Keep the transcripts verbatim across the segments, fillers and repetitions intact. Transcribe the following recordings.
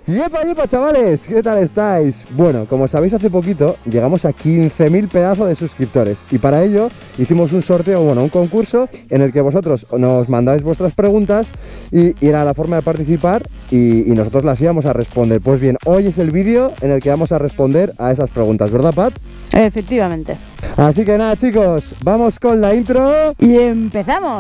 ¡Yepa, yepa, chavales! ¿Qué tal estáis? Bueno, como sabéis, hace poquito llegamos a quince mil pedazos de suscriptores y para ello hicimos un sorteo, bueno, un concurso en el que vosotros nos mandáis vuestras preguntas y, y era la forma de participar y, y nosotros las íbamos a responder. Pues bien, hoy es el vídeo en el que vamos a responder a esas preguntas, ¿verdad, Pat? Efectivamente. Así que nada, chicos, vamos con la intro y empezamos.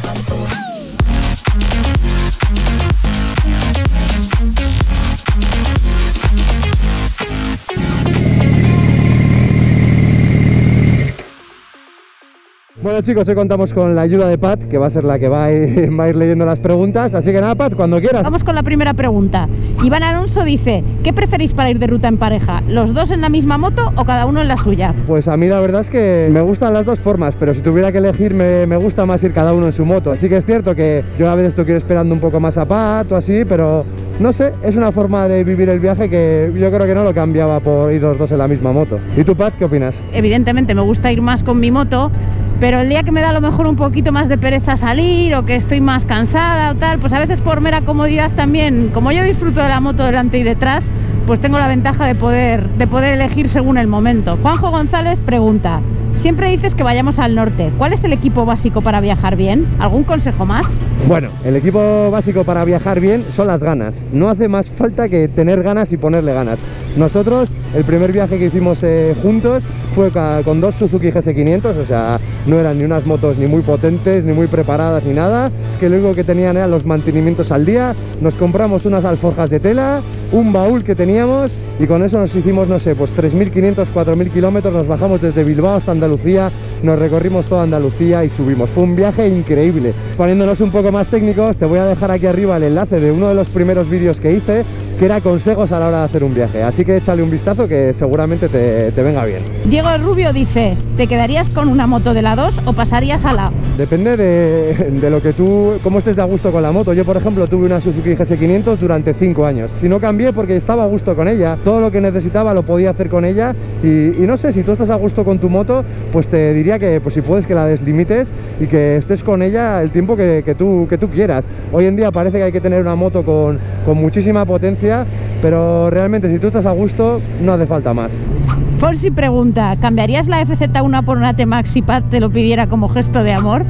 Bueno, chicos, hoy contamos con la ayuda de Pat, que va a ser la que va a ir, va a ir leyendo las preguntas. Así que nada, Pat, cuando quieras. Vamos con la primera pregunta. Iván Alonso dice: ¿qué preferís para ir de ruta en pareja? ¿Los dos en la misma moto o cada uno en la suya? Pues a mí la verdad es que me gustan las dos formas, pero si tuviera que elegir me, me gusta más ir cada uno en su moto. Así que es cierto que yo a veces estoy esperando un poco más a Pat o así, pero no sé, es una forma de vivir el viaje que yo creo que no lo cambiaba por ir los dos en la misma moto. ¿Y tú, Pat, qué opinas? Evidentemente me gusta ir más con mi moto, pero el día que me da a lo mejor un poquito más de pereza salir o que estoy más cansada o tal, pues a veces por mera comodidad también, como yo disfruto de la moto delante y detrás, pues tengo la ventaja de poder, de poder elegir según el momento. Juanjo González pregunta: siempre dices que vayamos al norte, ¿cuál es el equipo básico para viajar bien? ¿Algún consejo más? Bueno, el equipo básico para viajar bien son las ganas. No hace más falta que tener ganas y ponerle ganas. Nosotros, el primer viaje que hicimos eh, juntos fue con dos Suzuki G S quinientos, o sea, no eran ni unas motos ni muy potentes, ni muy preparadas, ni nada, que lo único que tenían eran los mantenimientos al día. Nos compramos unas alforjas de tela, un baúl que teníamos y con eso nos hicimos, no sé, pues tres mil quinientos, cuatro mil kilómetros, nos bajamos desde Bilbao hasta Andalucía, nos recorrimos toda Andalucía y subimos. Fue un viaje increíble. Poniéndonos un poco más técnicos, te voy a dejar aquí arriba el enlace de uno de los primeros vídeos que hice, que era consejos a la hora de hacer un viaje, así que échale un vistazo que seguramente te, te venga bien. Diego Rubio dice: ¿te quedarías con una moto de la dos o pasarías a la? Depende de, de lo que tú, cómo estés de a gusto con la moto. Yo, por ejemplo, tuve una Suzuki G S quinientos durante cinco años. Si no cambié porque estaba a gusto con ella, todo lo que necesitaba lo podía hacer con ella y, y no sé, si tú estás a gusto con tu moto, pues te diría que pues si puedes que la deslimites y que estés con ella el tiempo que, que, tú, que tú quieras. Hoy en día parece que hay que tener una moto con, con muchísima potencia, pero realmente si tú estás a gusto no hace falta más. Forsi pregunta: ¿cambiarías la F Z uno por una T-Max si Pat te lo pidiera como gesto de amor?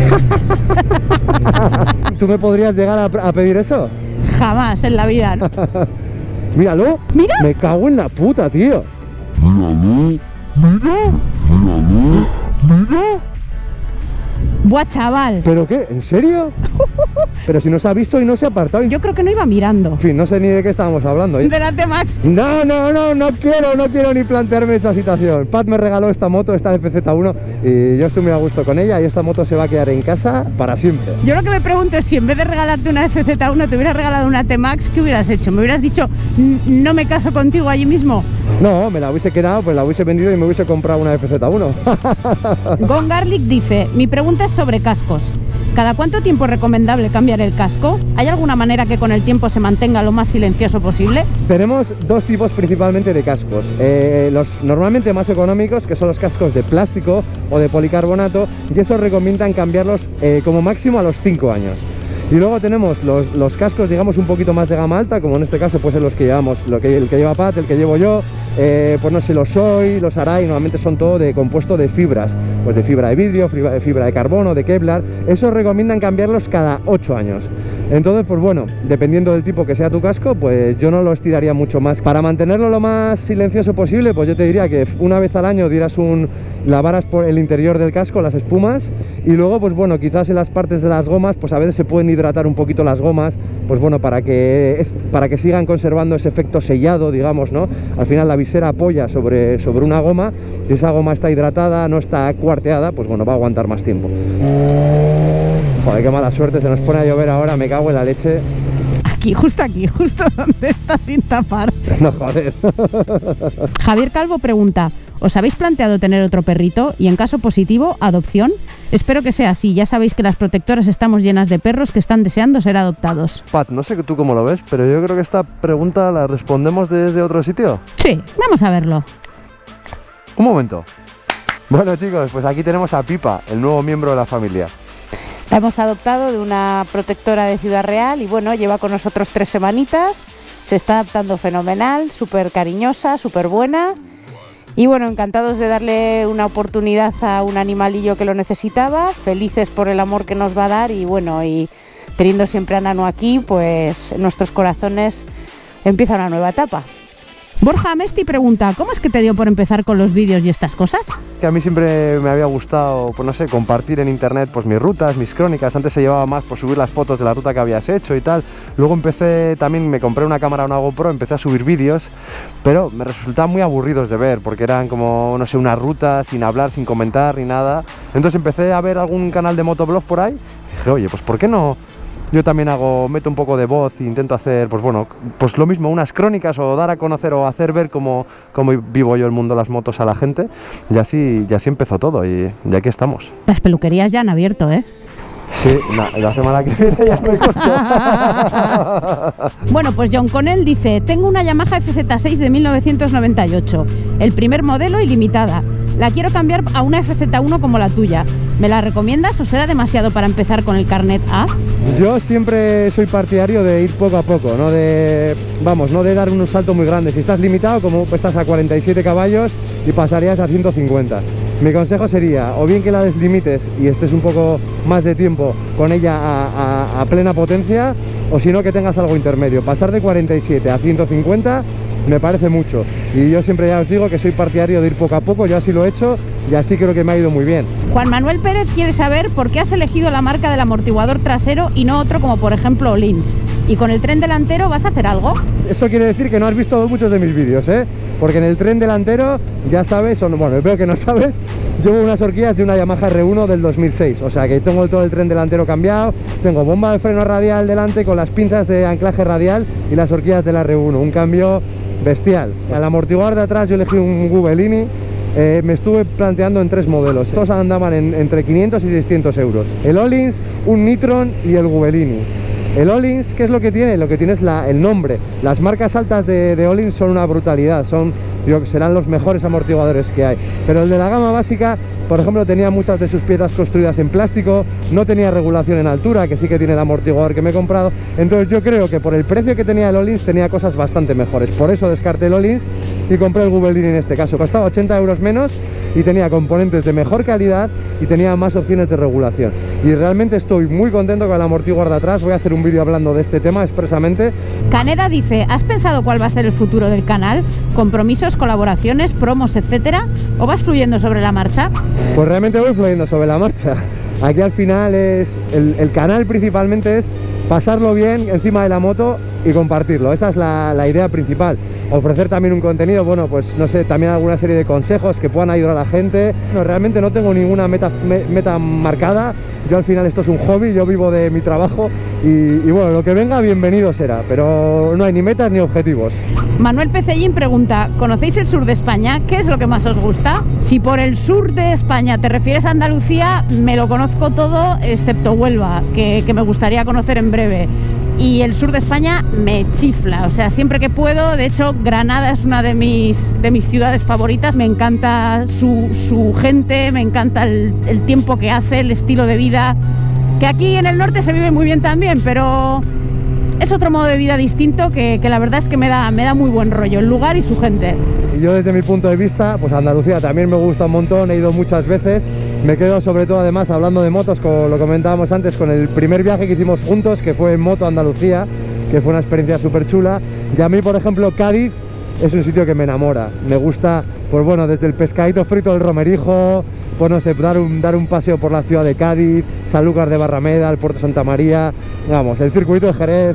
¿Tú me podrías llegar a, a pedir eso? Jamás en la vida, ¿no? Míralo. Mira. Me cago en la puta, tío. Míralo. Mira. Míralo. Mira. Buah, chaval. ¿Pero qué? ¿En serio? Pero si no se ha visto y no se ha apartado. Yo creo que no iba mirando. En fin, no sé ni de qué estábamos hablando. De la T-Max. No, no, no, no quiero, no quiero ni plantearme esa situación. Pat me regaló esta moto, esta F Z uno, y yo estoy muy a gusto con ella y esta moto se va a quedar en casa para siempre. Yo lo que me pregunto es si en vez de regalarte una F Z uno te hubieras regalado una T-Max, ¿qué hubieras hecho? ¿Me hubieras dicho no me caso contigo allí mismo? No, me la hubiese quedado, pues la hubiese vendido y me hubiese comprado una F Z uno. Gon Garlic dice: mi pregunta es sobre cascos. ¿Cada cuánto tiempo es recomendable cambiar el casco? ¿Hay alguna manera que con el tiempo se mantenga lo más silencioso posible? Tenemos dos tipos principalmente de cascos. Eh, los normalmente más económicos, que son los cascos de plástico o de policarbonato, y esos recomiendan cambiarlos eh, como máximo a los cinco años. Y luego tenemos los, los cascos, digamos, un poquito más de gama alta, como en este caso pues los que llevamos, lo que, el que lleva Pat, el que llevo yo, eh, pues no sé, los Soy, los Arai, normalmente son todo de compuesto de fibras, pues de fibra de vidrio, fibra, fibra de carbono, de Kevlar. Esos recomiendan cambiarlos cada ocho años. Entonces, pues bueno, dependiendo del tipo que sea tu casco, pues yo no lo estiraría mucho más. Para mantenerlo lo más silencioso posible, pues yo te diría que una vez al año dieras un, lavaras por el interior del casco, las espumas, y luego, pues bueno, quizás en las partes de las gomas, pues a veces se pueden hidratar un poquito las gomas, pues bueno, para que, es, para que sigan conservando ese efecto sellado, digamos, ¿no? Al final la visera apoya sobre, sobre una goma, si esa goma está hidratada, no está cuarteada, pues bueno, va a aguantar más tiempo. Joder, qué mala suerte, se nos pone a llover ahora, me cago en la leche. Aquí, justo aquí, justo donde está sin tapar. No, joder. Javier Calvo pregunta: ¿os habéis planteado tener otro perrito? Y en caso positivo, ¿adopción? Espero que sea así, ya sabéis que las protectoras estamos llenas de perros que están deseando ser adoptados. Pat, no sé tú cómo lo ves, pero yo creo que esta pregunta la respondemos desde otro sitio. Sí, vamos a verlo. Un momento. Bueno, chicos, pues aquí tenemos a Pipa, el nuevo miembro de la familia. La hemos adoptado de una protectora de Ciudad Real y bueno, lleva con nosotros tres semanitas. Se está adaptando fenomenal, súper cariñosa, súper buena. Y bueno, encantados de darle una oportunidad a un animalillo que lo necesitaba, felices por el amor que nos va a dar y bueno, y teniendo siempre a Nano aquí, pues en nuestros corazones empieza una nueva etapa. Borja Amesti pregunta, ¿cómo es que te dio por empezar con los vídeos y estas cosas? Que a mí siempre me había gustado, pues no sé, compartir en internet pues mis rutas, mis crónicas. Antes se llevaba más por subir las fotos de la ruta que habías hecho y tal. Luego empecé, también me compré una cámara, una GoPro, empecé a subir vídeos, pero me resultaban muy aburridos de ver, porque eran como, no sé, una ruta sin hablar, sin comentar ni nada. Entonces empecé a ver algún canal de motoblog por ahí. Y dije, oye, pues ¿por qué no? Yo también hago, meto un poco de voz e intento hacer, pues bueno, pues lo mismo, unas crónicas o dar a conocer o hacer ver cómo, cómo vivo yo el mundo de las motos a la gente. Y así, y así empezó todo y, y aquí estamos. Las peluquerías ya han abierto, ¿eh? Sí, na, la semana que viene ya me corto. Bueno, pues John Connell dice, tengo una Yamaha F Z seis de mil novecientos noventa y ocho, el primer modelo y limitada. La quiero cambiar a una F Z uno como la tuya. ¿Me la recomiendas o será demasiado para empezar con el carnet A? Yo siempre soy partidario de ir poco a poco, no de, vamos, no de dar un salto muy grande. Si estás limitado, como estás a cuarenta y siete caballos y pasarías a ciento cincuenta. Mi consejo sería, o bien que la deslimites y estés un poco más de tiempo con ella a, a, a plena potencia, o si no que tengas algo intermedio. Pasar de cuarenta y siete a ciento cincuenta me parece mucho. Y yo siempre ya os digo que soy partidario de ir poco a poco, yo así lo he hecho y así creo que me ha ido muy bien. Juan Manuel Pérez quiere saber por qué has elegido la marca del amortiguador trasero y no otro como por ejemplo Öhlins. ¿Y con el tren delantero vas a hacer algo? Eso quiere decir que no has visto muchos de mis vídeos, ¿eh? Porque en el tren delantero, ya sabes, o no, bueno, veo que no sabes, llevo unas horquillas de una Yamaha R uno del dos mil seis, o sea que tengo todo el tren delantero cambiado, tengo bomba de freno radial delante con las pinzas de anclaje radial y las horquillas de la R uno, un cambio bestial. Al amortiguador de atrás yo elegí un Gubelini. Eh, me estuve planteando en tres modelos, todos andaban en, entre quinientos y seiscientos euros, el Öhlins, un Nitron y el Gubelini. El Öhlins, ¿qué es lo que tiene? Lo que tiene es la, el nombre. Las marcas altas de, de Öhlins son una brutalidad, son, yo, serán los mejores amortiguadores que hay, pero el de la gama básica, por ejemplo, tenía muchas de sus piezas construidas en plástico, no tenía regulación en altura, que sí que tiene el amortiguador que me he comprado. Entonces yo creo que por el precio que tenía el Öhlins tenía cosas bastante mejores, por eso descarté el Öhlins y compré el Gubelini en este caso. Costaba ochenta euros menos y tenía componentes de mejor calidad y tenía más opciones de regulación, y realmente estoy muy contento con el amortiguador de atrás. Voy a hacer un vídeo hablando de este tema expresamente. Caneda dice, ¿has pensado cuál va a ser el futuro del canal? ¿Compromisos, colaboraciones, promos, etcétera? ¿O vas fluyendo sobre la marcha? Pues realmente voy fluyendo sobre la marcha. Aquí al final es el, el canal principalmente es pasarlo bien encima de la moto y compartirlo. Esa es la, la idea principal. Ofrecer también un contenido, bueno, pues no sé, también alguna serie de consejos que puedan ayudar a la gente. No, realmente no tengo ninguna meta, me, meta marcada. Yo al final esto es un hobby, yo vivo de mi trabajo y, y bueno, lo que venga bienvenido será, pero no hay ni metas ni objetivos. Manuel Pecellín pregunta, ¿conocéis el sur de España? ¿Qué es lo que más os gusta? Si por el sur de España te refieres a Andalucía, me lo conozco todo excepto Huelva, que, que me gustaría conocer en breve. Y el sur de España me chifla, o sea, siempre que puedo. De hecho, Granada es una de mis, de mis ciudades favoritas. Me encanta su, su gente, me encanta el, el tiempo que hace, el estilo de vida, que aquí en el norte se vive muy bien también, pero es otro modo de vida distinto que, que la verdad es que me da, me da muy buen rollo, el lugar y su gente. Y yo desde mi punto de vista, pues Andalucía también me gusta un montón, he ido muchas veces. Me quedo sobre todo además hablando de motos, como lo comentábamos antes, con el primer viaje que hicimos juntos, que fue en moto a Andalucía, que fue una experiencia súper chula. Y a mí, por ejemplo, Cádiz es un sitio que me enamora. Me gusta, pues bueno, desde el pescadito frito del Romerijo, pues no sé, dar un, dar un paseo por la ciudad de Cádiz, Sanlúcar de Barrameda, el Puerto Santa María, vamos, el circuito de Jerez,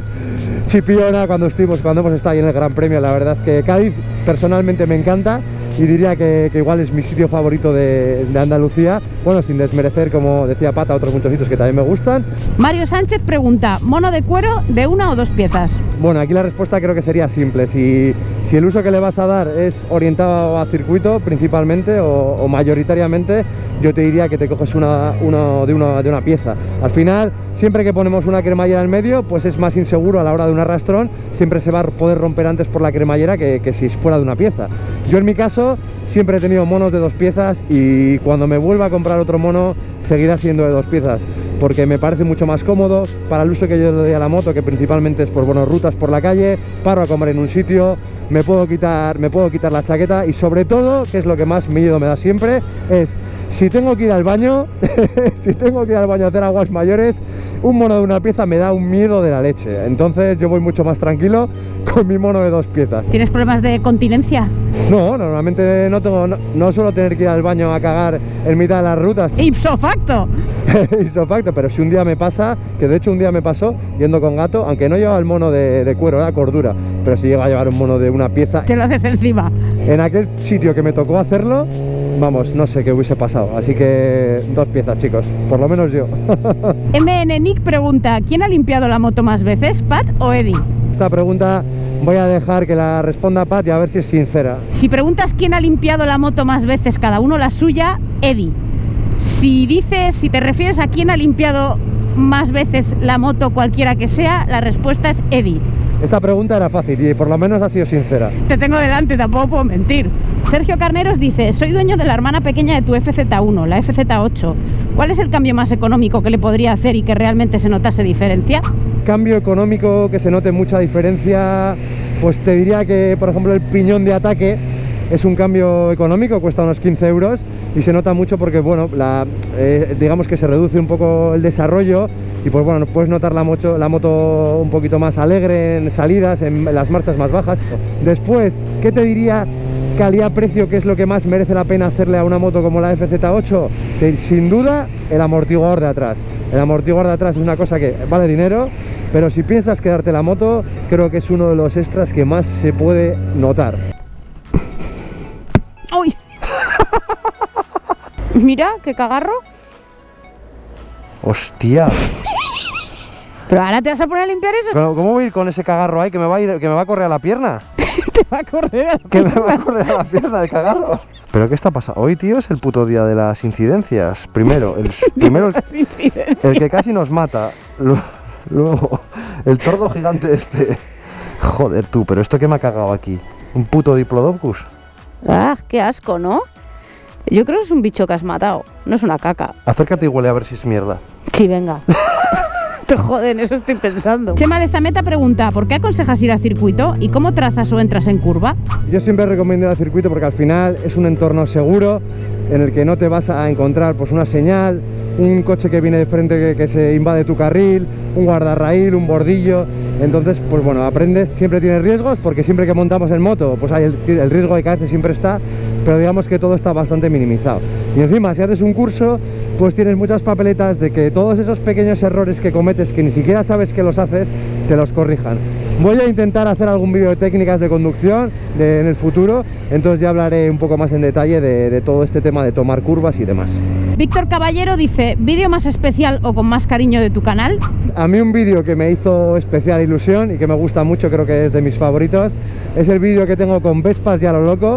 Chipiona, cuando estuvimos, cuando hemos estado ahí en el Gran Premio. La verdad que Cádiz personalmente me encanta. Y diría que, que igual es mi sitio favorito de, de Andalucía, bueno, sin desmerecer, como decía Pata, otros muchos sitios que también me gustan. Mario Sánchez pregunta, ¿mono de cuero de una o dos piezas? Bueno, aquí la respuesta creo que sería simple. Si, si el uso que le vas a dar es orientado a circuito principalmente o, o mayoritariamente, yo te diría que te coges una, una, de, una, de una pieza. Al final, siempre que ponemos una cremallera al medio, pues es más inseguro a la hora de un arrastrón, siempre se va a poder romper antes por la cremallera que, que si fuera de una pieza. Yo en mi caso siempre he tenido monos de dos piezas y cuando me vuelva a comprar otro mono seguirá siendo de dos piezas, porque me parece mucho más cómodo para el uso que yo le doy a la moto, que principalmente es por buenas rutas por la calle, paro a comer en un sitio, me puedo quitar, me puedo quitar la chaqueta y sobre todo, que es lo que más miedo me da siempre, es si tengo que ir al baño, si tengo que ir al baño a hacer aguas mayores, un mono de una pieza me da un miedo de la leche. Entonces yo voy mucho más tranquilo con mi mono de dos piezas. ¿Tienes problemas de continencia? No, normalmente no tengo, no, no suelo tener que ir al baño a cagar en mitad de las rutas. ¡Ipso facto! Ipso facto, pero si un día me pasa, que de hecho un día me pasó yendo con Gato, aunque no llevaba el mono de, de cuero, era cordura, pero si llega a llevar un mono de una pieza, te lo haces encima. En aquel sitio que me tocó hacerlo, vamos, no sé qué hubiese pasado. Así que dos piezas, chicos, por lo menos yo. M N Nick pregunta, ¿quién ha limpiado la moto más veces, Pat o Eddie? Esta pregunta voy a dejar que la responda Pat y a ver si es sincera. Si preguntas quién ha limpiado la moto más veces, cada uno la suya, Eddie. Si dices, si te refieres a quién ha limpiado más veces la moto, cualquiera que sea, la respuesta es Eddie. Esta pregunta era fácil y por lo menos ha sido sincera. Te tengo delante, tampoco puedo mentir. Sergio Carneros dice, soy dueño de la hermana pequeña de tu F Z uno, la F Z ocho. ¿Cuál es el cambio más económico que le podría hacer y que realmente se notase diferencia? Cambio económico que se note mucha diferencia, pues te diría que, por ejemplo, el piñón de ataque es un cambio económico, cuesta unos quince euros y se nota mucho porque, bueno, la, eh, digamos que se reduce un poco el desarrollo y pues bueno, puedes notar la moto, la moto un poquito más alegre en salidas, en las marchas más bajas. Después, ¿qué te diría calidad-precio? ¿Qué es lo que más merece la pena hacerle a una moto como la F Z ocho? Que, sin duda, el amortiguador de atrás. El amortiguador de atrás es una cosa que vale dinero, pero si piensas quedarte la moto, creo que es uno de los extras que más se puede notar. ¡Uy! Mira, qué cagarro. ¡Hostia! Pero ahora te vas a poner a limpiar eso. ¿Cómo, cómo voy a ir con ese cagarro ahí que me va a, ir, que me va a correr a la pierna? Te va a correr a la Que pierna. me va a correr a la pierna el cagarro. ¿Pero qué está pasando? Hoy, tío, es el puto día de las incidencias. Primero, el, primero el, el que casi nos mata. Luego, el tordo gigante este. Joder, tú, pero esto que me ha cagado aquí. ¿Un puto Diplodocus? Ah, qué asco, ¿no? Yo creo que es un bicho que has matado, no es una caca. Acércate y huele a ver si es mierda. Sí, venga. Te joden, eso estoy pensando. Chema Lezameta pregunta, ¿por qué aconsejas ir a circuito y cómo trazas o entras en curva? Yo siempre recomiendo ir al circuito porque al final es un entorno seguro en el que no te vas a encontrar pues una señal, un coche que viene de frente que, que se invade tu carril, un guardarraíl, un bordillo. Entonces, pues bueno, aprendes, siempre tienes riesgos porque siempre que montamos en moto, pues hay el, el riesgo de caerse siempre está, pero digamos que todo está bastante minimizado. Y encima, si haces un curso, pues tienes muchas papeletas de que todos esos pequeños errores que cometes, que ni siquiera sabes que los haces, te los corrijan. Voy a intentar hacer algún vídeo de técnicas de conducción de, en el futuro, entonces ya hablaré un poco más en detalle de, de todo este tema de tomar curvas y demás. Víctor Caballero dice, ¿vídeo más especial o con más cariño de tu canal? A mí un vídeo que me hizo especial ilusión y que me gusta mucho, creo que es de mis favoritos, es el vídeo que tengo con Vespas y a lo loco,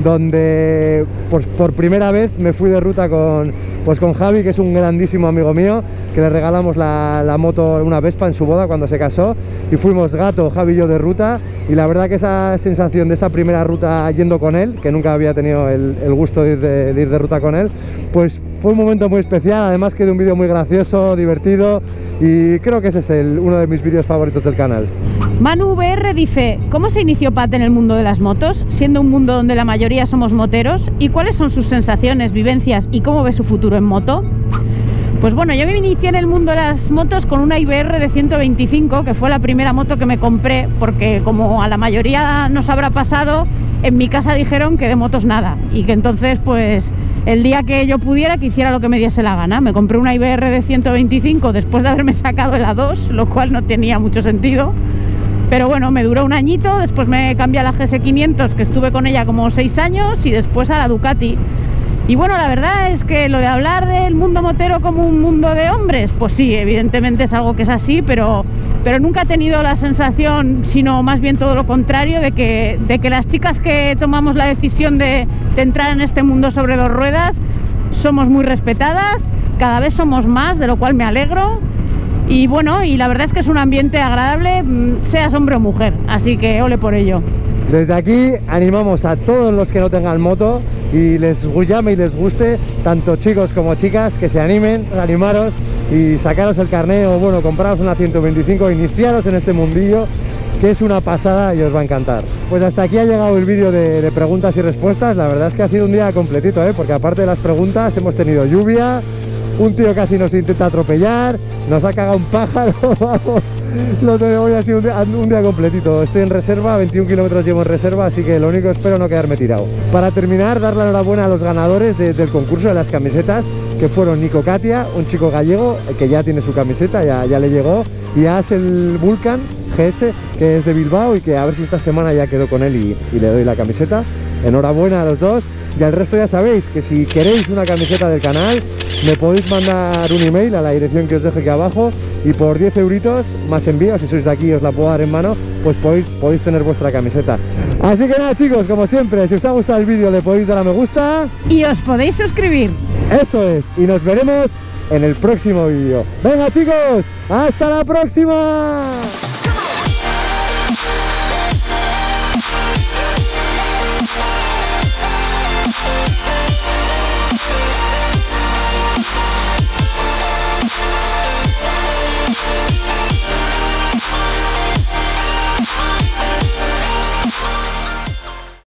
donde pues, por primera vez me fui de ruta con, pues, con Javi, que es un grandísimo amigo mío, que le regalamos la, la moto, una Vespa en su boda cuando se casó, y fuimos Gato, Javi y yo de ruta, y la verdad que esa sensación de esa primera ruta yendo con él, que nunca había tenido el, el gusto de ir de, de ir de ruta con él, pues fue un momento muy especial, además que de un vídeo muy gracioso, divertido, y creo que ese es el, uno de mis vídeos favoritos del canal. Manu V R dice, ¿cómo se inició Pat en el mundo de las motos, siendo un mundo donde la mayoría somos moteros? ¿Y cuáles son sus sensaciones, vivencias y cómo ve su futuro en moto? Pues bueno, yo me inicié en el mundo de las motos con una I B R de ciento veinticinco, que fue la primera moto que me compré, porque como a la mayoría nos habrá pasado, en mi casa dijeron que de motos nada, y que entonces pues el día que yo pudiera que hiciera lo que me diese la gana. Me compré una I B R de ciento veinticinco después de haberme sacado el A dos, lo cual no tenía mucho sentido. Pero bueno, me duró un añito, después me cambié a la G S quinientos, que estuve con ella como seis años, y después a la Ducati. Y bueno, la verdad es que lo de hablar del mundo motero como un mundo de hombres, pues sí, evidentemente es algo que es así, pero, pero nunca he tenido la sensación, sino más bien todo lo contrario, de que, de que las chicas que tomamos la decisión de, de entrar en este mundo sobre dos ruedas somos muy respetadas, cada vez somos más, de lo cual me alegro. Y bueno, y la verdad es que es un ambiente agradable, seas hombre o mujer, así que ole por ello. Desde aquí animamos a todos los que no tengan moto y les llame y les guste, tanto chicos como chicas, que se animen, animaros y sacaros el carné o bueno, compraros una ciento veinticinco, iniciaros en este mundillo, que es una pasada y os va a encantar. Pues hasta aquí ha llegado el vídeo de, de preguntas y respuestas. La verdad es que ha sido un día completito, ¿eh? Porque aparte de las preguntas hemos tenido lluvia, un tío casi nos intenta atropellar, nos ha cagado un pájaro, vamos, lo tenemos, hoy ha sido un día, un día completito. Estoy en reserva, veintiún kilómetros llevo en reserva, así que lo único espero no quedarme tirado. Para terminar, dar la enhorabuena a los ganadores de, del concurso de las camisetas, que fueron Nico Katia, un chico gallego que ya tiene su camiseta, ya, ya le llegó, y a el Vulcan G S, que es de Bilbao y que a ver si esta semana ya quedo con él y, y le doy la camiseta. Enhorabuena a los dos. Y al resto ya sabéis que si queréis una camiseta del canal, me podéis mandar un email a la dirección que os dejo aquí abajo y por diez euritos más envío, si sois de aquí os la puedo dar en mano, pues podéis, podéis tener vuestra camiseta. Así que nada chicos, como siempre, si os ha gustado el vídeo le podéis dar a me gusta y os podéis suscribir. Eso es, y nos veremos en el próximo vídeo. Venga chicos, hasta la próxima.